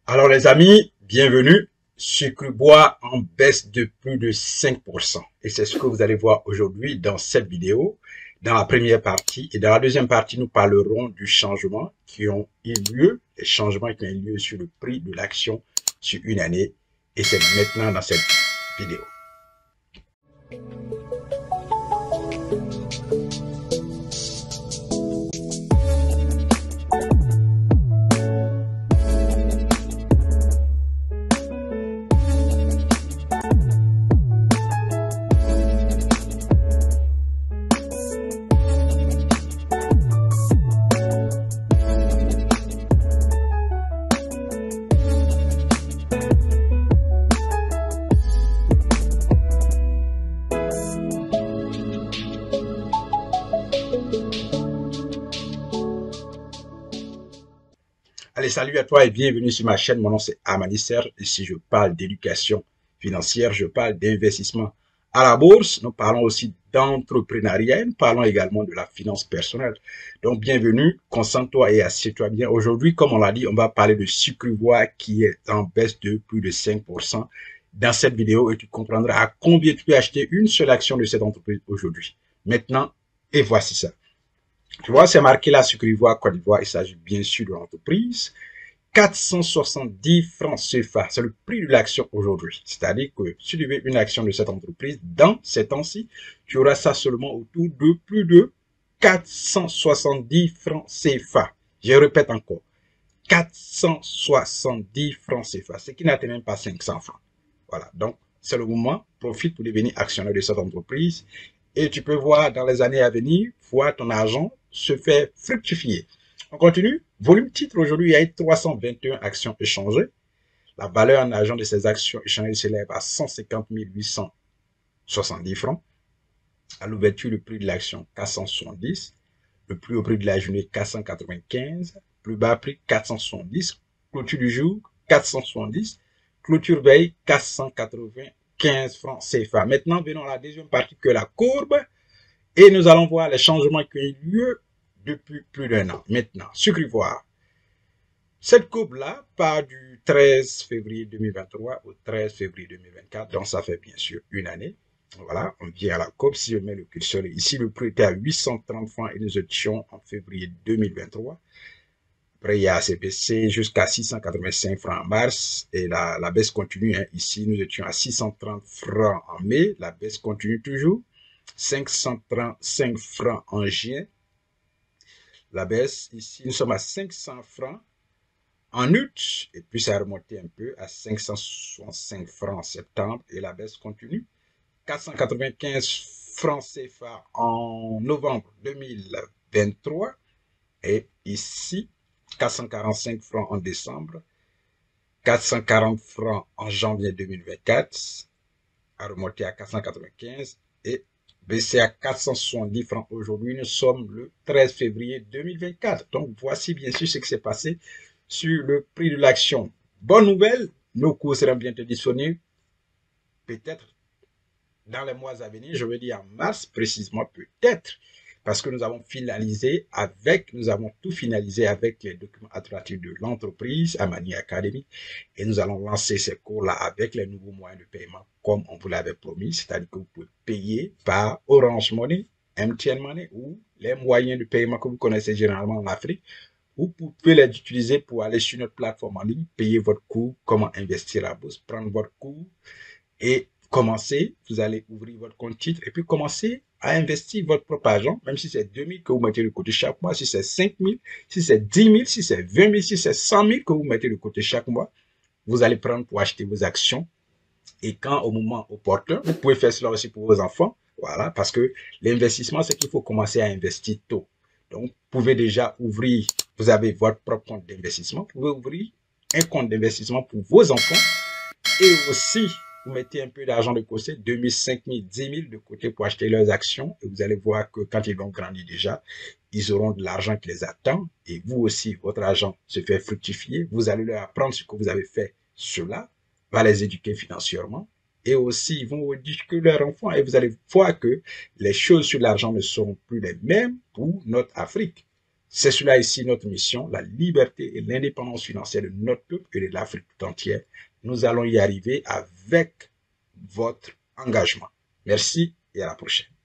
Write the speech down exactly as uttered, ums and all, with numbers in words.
Alors les amis, bienvenue. Sucre bois en baisse de plus de cinq pour cent. Et c'est ce que vous allez voir aujourd'hui dans cette vidéo, dans la première partie. Et dans la deuxième partie, nous parlerons du changement qui ont eu lieu, les changements qui ont eu lieu sur le prix de l'action sur une année. Et c'est maintenant dans cette vidéo. Allez, salut à toi et bienvenue sur ma chaîne. Mon nom c'est Amanisser. Ici, je parle d'éducation financière, je parle d'investissement à la bourse. Nous parlons aussi d'entrepreneuriat. Nous parlons également de la finance personnelle. Donc, bienvenue, concentre-toi et assieds-toi bien. Aujourd'hui, comme on l'a dit, on va parler de sucre bois qui est en baisse de plus de cinq pour cent dans cette vidéo et tu comprendras à combien tu peux acheter une seule action de cette entreprise aujourd'hui. Maintenant, et voici ça. Tu vois, c'est marqué là, Sucre Ivoire, Côte d'Ivoire. Il s'agit bien sûr de l'entreprise. quatre cent soixante-dix francs C F A, c'est le prix de l'action aujourd'hui. C'est-à-dire que si tu veux une action de cette entreprise, dans ces temps-ci, tu auras ça seulement autour de plus de quatre cent soixante-dix francs C F A. Je répète encore, quatre cent soixante-dix francs C F A, ce qui n'atteint même pas cinq cents francs. Voilà, donc c'est le moment, profite pour devenir actionnaire de cette entreprise. Et tu peux voir dans les années à venir, voir ton argent se faire fructifier. On continue. Volume titre aujourd'hui, il y a eu trois cent vingt et un actions échangées. La valeur en argent de ces actions échangées s'élève à cent cinquante mille huit cent soixante-dix francs. À l'ouverture, le prix de l'action quatre cent soixante-dix. Le plus haut prix de la journée quatre cent quatre-vingt-quinze. Plus bas prix quatre cent soixante-dix. Clôture du jour quatre cent soixante-dix. Clôture veille quatre cent quatre-vingt-quinze francs C F A. Maintenant, venons à la deuxième partie que la courbe. Et nous allons voir les changements qui ont eu lieu depuis plus d'un an. Maintenant, Sucre Ivoire. Cette courbe-là part du treize février deux mille vingt-trois au treize février deux mille vingt-quatre. Donc, ça fait bien sûr une année. Voilà, on vient à la courbe. Si je mets le curseur ici, le prix était à huit cent trente francs et nous étions en février deux mille vingt-trois. Après, il y a assez baissé jusqu'à six cent quatre-vingt-cinq francs en mars. Et la, la baisse continue. Hein. Ici, nous étions à six cent trente francs en mai. La baisse continue toujours. cinq cent trente-cinq francs en juin. La baisse, ici, nous sommes à cinq cents francs en août, et puis ça a remonté un peu à cinq cent soixante-cinq francs en septembre, et la baisse continue. quatre cent quatre-vingt-quinze francs C F A en novembre deux mille vingt-trois, et ici, quatre cent quarante-cinq francs en décembre, quatre cent quarante francs en janvier deux mille vingt-quatre, a remonté à quatre cent quatre-vingt-quinze, et baissé à quatre cent soixante-dix francs aujourd'hui. Nous sommes le treize février deux mille vingt-quatre. Donc, voici bien sûr ce qui s'est passé sur le prix de l'action. Bonne nouvelle, nos cours seront bientôt disponibles. Peut-être dans les mois à venir, je veux dire en mars précisément, peut-être. Parce que nous avons finalisé avec, nous avons tout finalisé avec les documents administratifs de l'entreprise, Amani Academy, et nous allons lancer ces cours-là avec les nouveaux moyens de paiement, comme on vous l'avait promis, c'est-à-dire que vous pouvez payer par Orange Money, M T N Money, ou les moyens de paiement que vous connaissez généralement en Afrique, ou vous pouvez les utiliser pour aller sur notre plateforme en ligne, payer votre cours, comment investir à la bourse, prendre votre cours, et commencer, vous allez ouvrir votre compte titre, et puis commencer à investir votre propre argent, même si c'est deux mille que vous mettez de côté chaque mois, si c'est cinq mille, si c'est dix mille, si c'est vingt mille, si c'est cent mille que vous mettez de côté chaque mois, vous allez prendre pour acheter vos actions. Et quand au moment opportun, vous pouvez faire cela aussi pour vos enfants, voilà, parce que l'investissement, c'est qu'il faut commencer à investir tôt. Donc, vous pouvez déjà ouvrir, vous avez votre propre compte d'investissement, vous pouvez ouvrir un compte d'investissement pour vos enfants et aussi vous mettez un peu d'argent de côté, deux mille, cinq mille, dix mille de côté pour acheter leurs actions et vous allez voir que quand ils vont grandir déjà, ils auront de l'argent qui les attend et vous aussi, votre argent se fait fructifier. Vous allez leur apprendre ce que vous avez fait. Cela va les éduquer financièrement et aussi ils vont éduquer leurs enfants et vous allez voir que les choses sur l'argent ne seront plus les mêmes pour notre Afrique. C'est cela ici notre mission, la liberté et l'indépendance financière de notre peuple et de l'Afrique tout entière. Nous allons y arriver avec votre engagement. Merci et à la prochaine.